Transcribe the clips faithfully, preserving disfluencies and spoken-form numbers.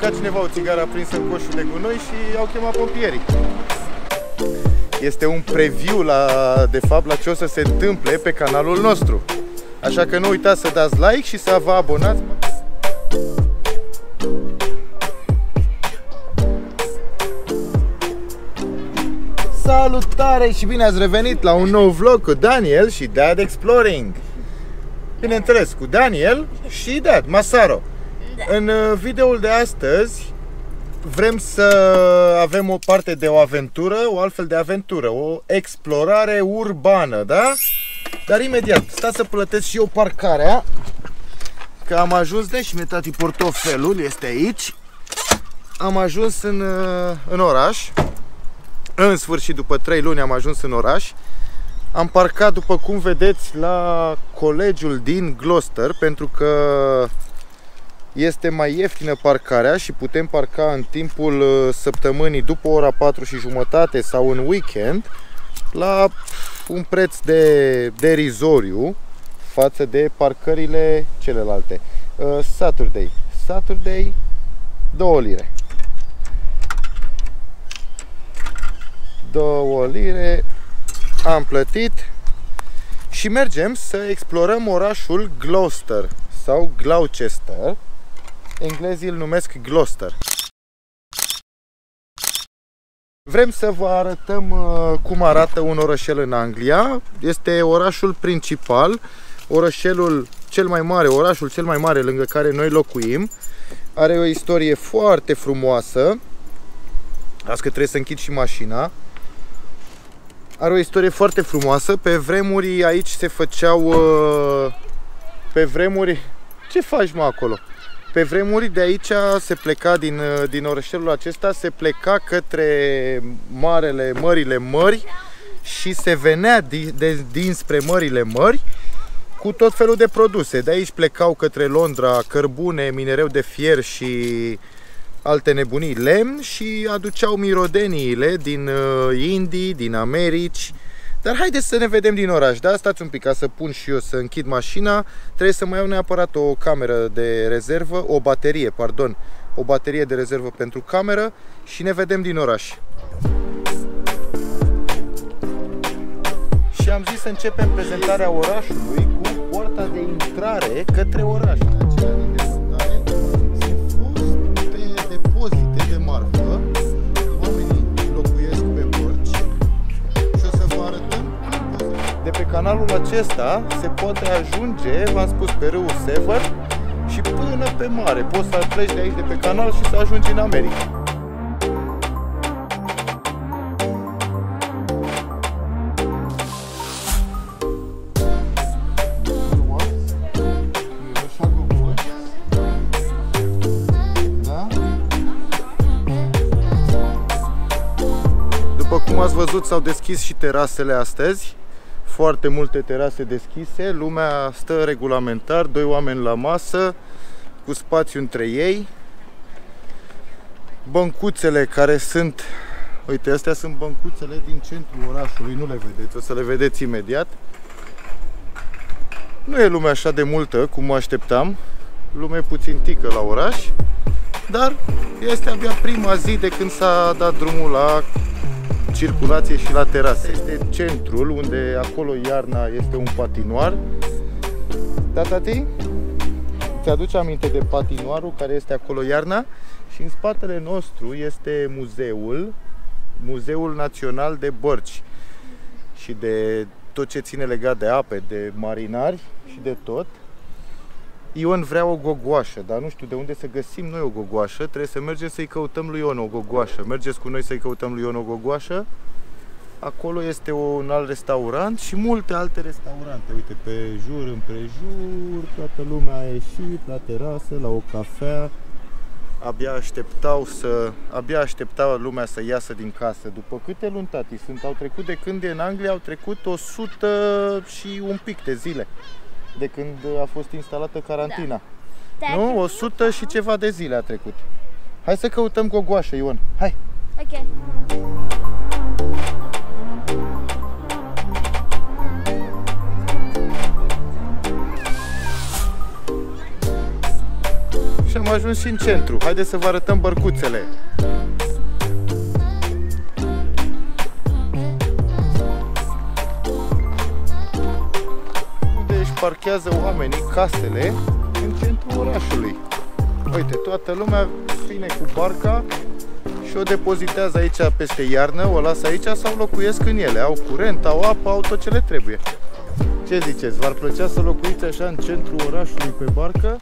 aruncat cineva o țigară aprinsă în coșul de gunoi și au chemat pompierii. Este un preview la, de fapt, la ce o să se întâmple pe canalul nostru. Așa că nu uitați să dați like și să vă abonați. Salutare și bine ați revenit la un nou vlog cu Daniel și Dad Exploring. Bineînțeles, cu Daniel și Dad, Masaro. În videoul de astăzi vrem să avem o parte de o aventură, o altfel de aventură, o explorare urbană, da? Dar imediat, stați să plătesc și eu parcarea, că am ajuns, deci mi-e tati portofelul, este aici. Am ajuns în, în oraș. În sfârșit, după trei luni am ajuns în oraș. Am parcat, după cum vedeți, la colegiul din Gloucester, pentru că este mai ieftină parcarea și putem parca în timpul săptămânii după ora patru și jumătate sau în weekend la un preț de derizoriu față de parcările celelalte. Saturday, Saturday, două lire. două lire am plătit și mergem să explorăm orașul Gloucester sau Gloucester. Englezii îl numesc Gloucester. Vrem să vă arătăm uh, cum arată un orășel în Anglia. Este orașul principal, orășelul cel mai mare, orașul cel mai mare lângă care noi locuim. Are o istorie foarte frumoasă. Azi că trebuie să închid și mașina. Are o istorie foarte frumoasă. Pe vremuri aici se făceau... Uh, pe vremuri... Ce faci, mă, acolo? Pe vremuri de aici se pleca, din, din orășelul acesta, se pleca către marele, mările mări și se venea din, de, dinspre mările mări cu tot felul de produse. De aici plecau către Londra cărbune, minereu de fier și alte nebunii, lemn, și aduceau mirodeniile din Indii, din Americi. Dar haideți să ne vedem din oraș, da? Stați un pic, ca să pun și eu să închid mașina. Trebuie să mai iau neapărat o cameră de rezervă, o baterie, pardon, o baterie de rezervă pentru cameră și ne vedem din oraș. Și am zis să începem prezentarea orașului cu poarta de intrare către oraș. Acela din depărtare se fost pe depozite de marfă. De pe canalul acesta se poate ajunge, v-am spus, pe râul Severn și până pe mare. Poți să pleci de aici de pe canal și să ajungi în America. După cum ați văzut, s-au deschis și terasele astăzi. Foarte multe terase deschise, lumea stă regulamentar, doi oameni la masă, cu spațiu între ei. Băncuțele care sunt, uite, astea sunt băncuțele din centrul orașului, nu le vedeți, o să le vedeți imediat. Nu e lume așa de multă cum mă așteptam, lume puțin tică la oraș, dar este abia prima zi de când s-a dat drumul la circulație și la terase. Este centrul, unde acolo iarna este un patinoar. Da, tati? Ți-aduce aminte de patinoarul care este acolo iarna? Și în spatele nostru este muzeul, Muzeul Național de Bărci și de tot ce ține legat de ape, de marinari și de tot. Ion vrea o gogoașă, dar nu știu de unde să găsim noi o gogoașă. Trebuie să mergem să-i căutăm lui Ion o gogoașă. Mergeți cu noi să-i căutăm lui Ion o gogoașă. Acolo este un alt restaurant și multe alte restaurante. Uite, pe jur împrejur, toată lumea a ieșit la terasă, la o cafea. Abia așteptau să, abia așteptau lumea să iasă din casă. După câte luni, tati, sunt? Au trecut de când e în Anglia, au trecut o sută și un pic de zile. De când a fost instalată carantina. Da. Nu? o sută și ceva de zile a trecut. Hai să căutăm gogoașă, Ion. Hai! Ok. Și am ajuns și în centru. Haideți să vă arătăm bărcuțele. Unde își parchează oamenii casele în centrul orașului. Uite, toată lumea vine cu barca și o depozitează aici peste iarnă, o lasă aici sau locuiesc în ele. Au curent, au apă, au tot ce le trebuie. Ce ziceți? V-ar plăcea să locuiți așa în centrul orașului pe barcă?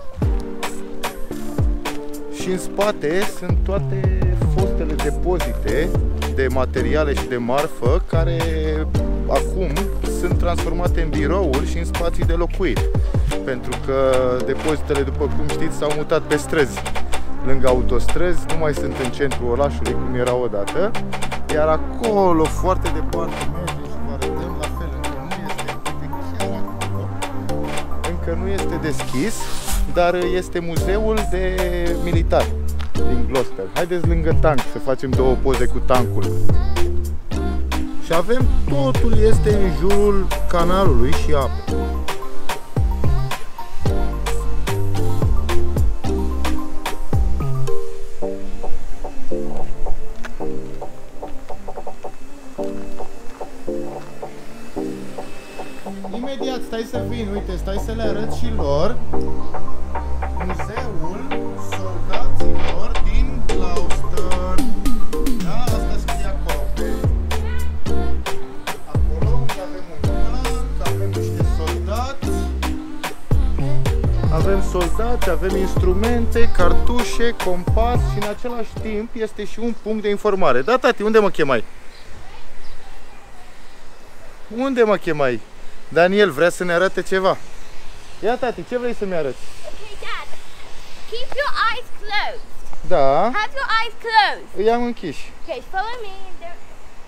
Și în spate sunt toate fostele depozite de materiale și de marfă care acum sunt transformate în birouri și în spații de locuit. Pentru că depozitele, după cum știți, s-au mutat pe străzi, lângă autostrăzi, nu mai sunt în centrul orașului cum era odată. Iar acolo, foarte departe, mergem și vă arătăm, la fel, încă nu este, chiar acolo, încă nu este deschis, dar este muzeul de militar din Gloucester. Haideți lângă tank să facem două poze cu tancul. Și avem, totul este în jurul canalului și apă. Imediat, stai să vin, uite, stai să le arăt și lor muzeul soldaților din Gloucester. Da, asta scrie acolo. Acolo unde avem un tank, avem niște soldați. Avem soldați, avem instrumente, cartușe, compas și în același timp este și un punct de informare. Da, tati, unde mă chemai? Unde mă chemai? Daniel vrea să ne arate ceva. Ia, tati, ce vrei să-mi arăți? Okay, Dad. Keep your eyes closed. Da. Have your eyes closed. Îi am închiși. Okay, follow me. Don't,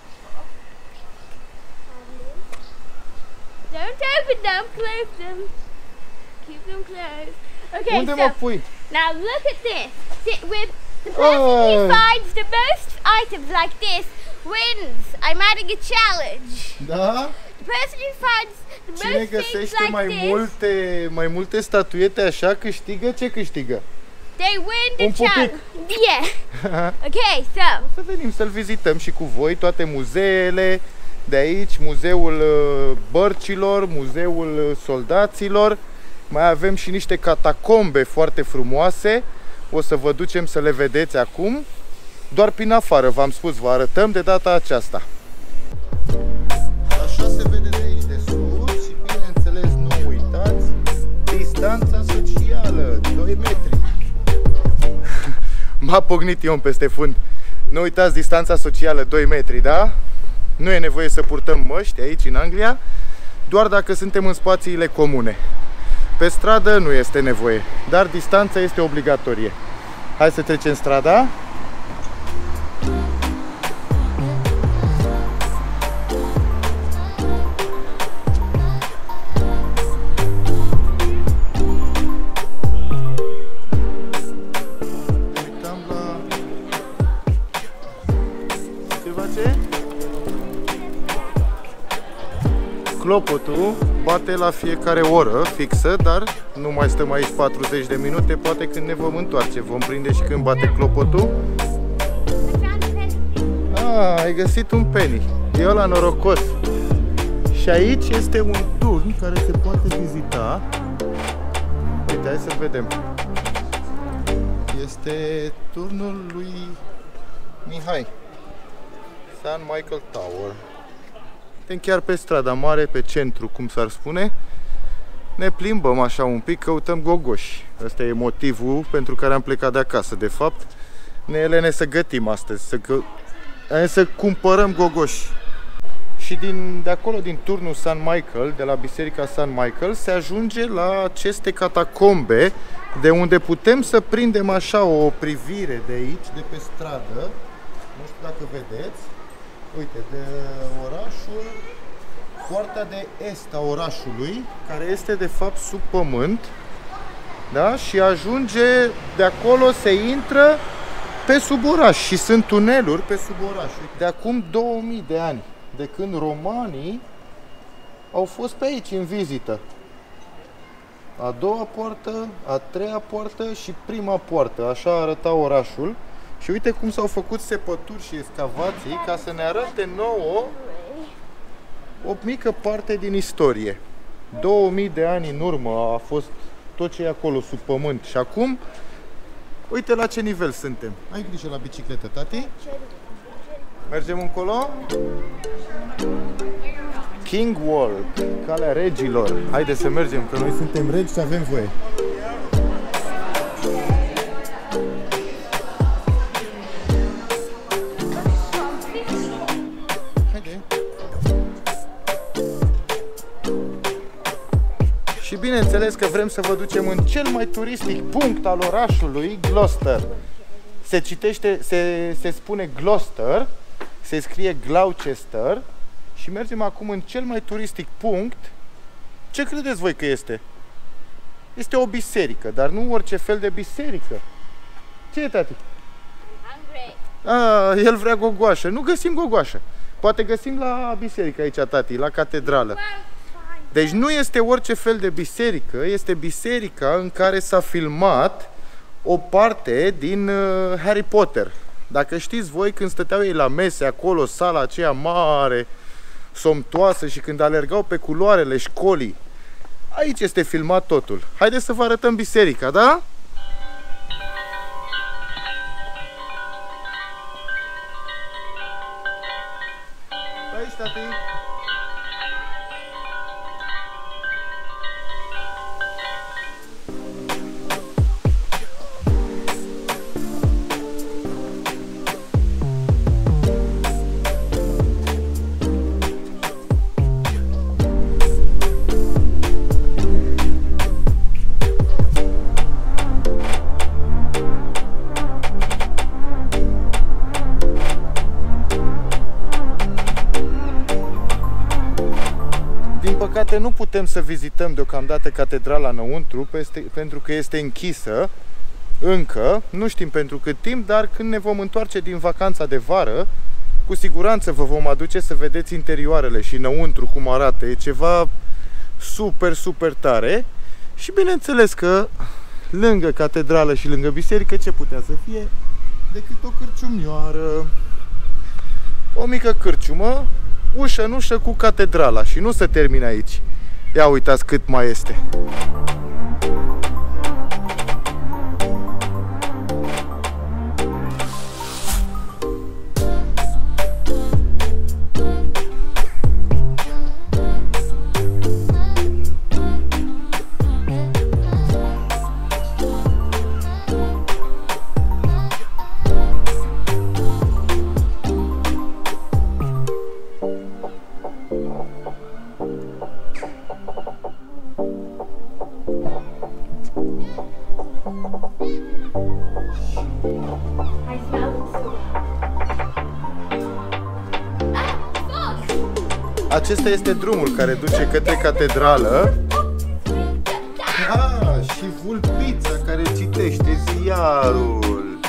don't open them. Close them. Keep them closed. Okay, Unde so mă pui? now look at this. Sit with the person Oh. who finds the most items like this wins. I'm adding a challenge. Da? The person who finds the Cine most things găsește like mai this, multe, mai multe statuete așa, câștigă ce câștigă? they win the Un pupic. challenge. Yeah. Okay, so Să venim să-l vizităm și cu voi, toate muzeele de aici, muzeul uh, bărcilor, muzeul uh, soldaților. Mai avem și niște catacombe foarte frumoase. O să vă ducem să le vedeți acum. Doar prin afară, v-am spus, vă arătăm de data aceasta. Așa se vede de aici de sus și bineînțeles nu uitați distanța socială, doi metri. M-a pognit Ion peste fund. Nu uitați distanța socială, doi metri, da? Nu e nevoie să purtăm măști aici în Anglia, doar dacă suntem în spațiile comune. Pe stradă nu este nevoie, dar distanța este obligatorie. Hai să trecem strada. Clopotul bate la fiecare oră fixă, dar nu mai stăm aici patruzeci de minute, poate când ne vom întoarce. Vom prinde și când bate clopotul. Ah, ai găsit un penny. E ăla norocos. Și aici este un turn care se poate vizita. Uite, hai să vedem. Este turnul lui Mihai. San Michael Tower. Chiar pe strada mare, pe centru, cum s-ar spune. Ne plimbăm așa un pic, căutăm gogoși. Ăsta e motivul pentru care am plecat de acasă. De fapt, ne elene să gătim astăzi, să, gă... să cumpărăm gogoși. Și din, de acolo, din turnul San Michael, de la biserica San Michael, se ajunge la aceste catacombe, de unde putem să prindem așa o privire de aici, de pe stradă. Nu știu dacă vedeți. Uite, de orașul, poarta de est a orașului, care este de fapt sub pământ, da? Și ajunge de acolo, se intră pe sub oraș și sunt tuneluri pe sub oraș. De acum două mii de ani, de când romanii au fost pe aici în vizită. a doua poartă, a treia poartă și prima poartă. Așa arăta orașul. Și uite cum s-au făcut sepături și excavații ca să ne arate nouă o mică parte din istorie. două mii de ani în urmă a fost tot ce e acolo sub pământ. Și acum, uite la ce nivel suntem. Ai grijă la bicicletă, tati? Mergem încolo? King Wall, calea regilor. Haideți să mergem, că noi suntem regi și avem voie. Haide. Și bineînțeles că vrem să vă ducem în cel mai turistic punct al orașului, Gloucester. Se citește, se, se spune Gloucester, se scrie Gloucester. Și mergem acum în cel mai turistic punct. Ce credeți voi că este? Este o biserică, dar nu orice fel de biserică. Ce e, tati? Ah, el vrea gogoașă. Nu găsim gogoașă. Poate găsim la biserică aici, tati, la catedrală. Deci nu este orice fel de biserică, este biserica în care s-a filmat o parte din uh, Harry Potter. Dacă știți voi, când stăteau ei la mese acolo, sala aceea mare, somptoasă, și când alergau pe culoarele școlii, aici este filmat totul. Haideți să vă arătăm biserica, da? Aici, tati. Nu putem să vizităm deocamdată catedrala înăuntru pentru că este închisă încă, nu știm pentru cât timp, dar când ne vom întoarce din vacanța de vară, cu siguranță vă vom aduce să vedeți interioarele și înăuntru cum arată. E ceva super, super tare. Și bineînțeles că lângă catedrală și lângă biserică ce putea să fie decât o cârciumioară, o mică cârciumă, ușă în ușă cu catedrala. Și nu se termină aici. Ia uitați cât mai este. Acesta este drumul care duce către catedrală. Ah, și vulpița care citește ziarul.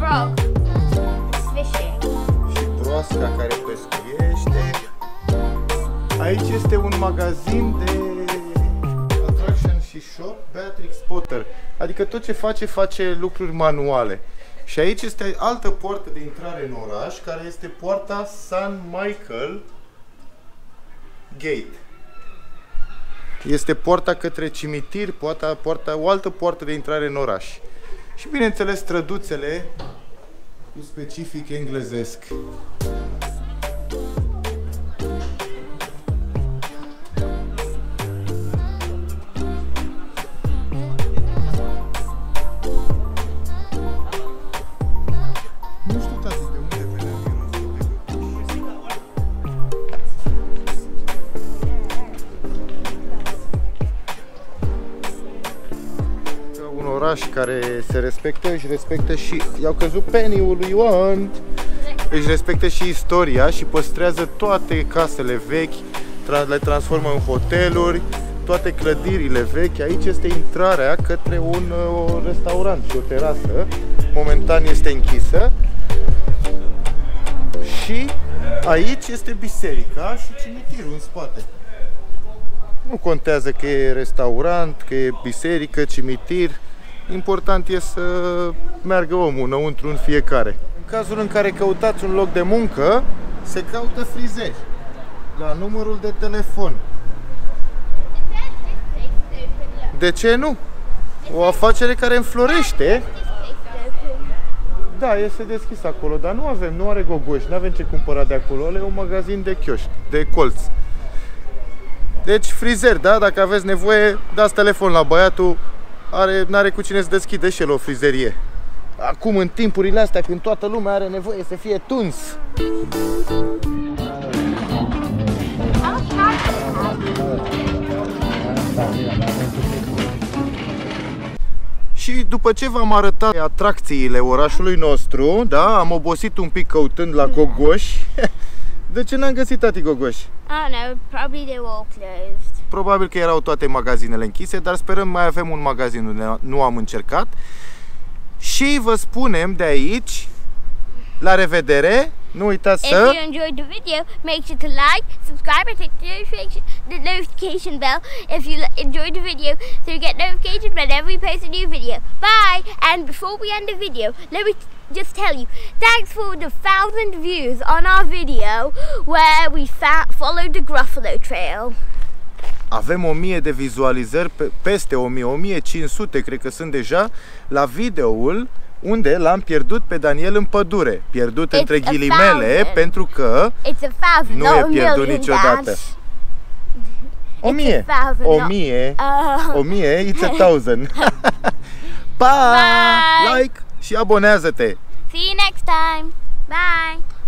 Și broasca care pescuiește. Aici este un magazin de attraction și shop, Beatrix Potter. Adică tot ce face, face lucruri manuale. Și aici este altă poartă de intrare în oraș, care este poarta Saint Michael Gate. Este poarta către cimitir, poarta, poarta, o altă poartă de intrare în oraș. Și bineînțeles străduțele cu specific englezesc. Oraș care se respectă, își respectă și i-au căzut penny-ul lui Ioan. Își respectă și istoria și păstrează toate casele vechi, le transformă în hoteluri, toate clădirile vechi. Aici este intrarea către un uh, restaurant și o terasă. Momentan este închisă. Și aici este biserica și cimitirul în spate. Nu contează că e restaurant, că e biserică, cimitir. Important e să meargă omul înăuntru în fiecare. În cazul în care căutați un loc de muncă, se caută frizeri la numărul de telefon. De ce nu? O afacere care înflorește. Da, este deschis acolo, dar nu avem, nu are gogoși, nu avem ce cumpăra de acolo. Ăla e un magazin de chioști, de colț. Deci frizer, da? Dacă aveți nevoie, dați telefon la băiatul, are, n-are cu cine să deschide și el o frizerie. Acum, în timpurile astea, când toată lumea are nevoie să fie tuns. Și după ce v-am arătat atracțiile orașului nostru, da, am obosit un pic căutând la gogoși. De ce n-am găsit, tati, gogoși? I don't know, probably they were all closed. Probabil că erau toate magazinele închise, dar sperăm mai avem un magazin unde nu am încercat. Și vă spunem de aici, la revedere! Nu uitați să... If you enjoyed the video, make sure to like, subscribe and hit the notification, the notification bell if you enjoyed the video so you get notifications whenever we post a new video. Bye! And before we end the video, let me just tell you, thanks for the thousand views on our video where we followed the Gruffalo Trail. Avem o mie de vizualizări, peste o mie, o mie cinci sute cred că sunt deja, la videoul unde l-am pierdut pe Daniel în pădure. Pierdut între ghilimele, pentru că nu e pierdut niciodată. O mie, o mie, o mie, it's a thousand. Bye! Like și abonează-te! See you next time! Bye!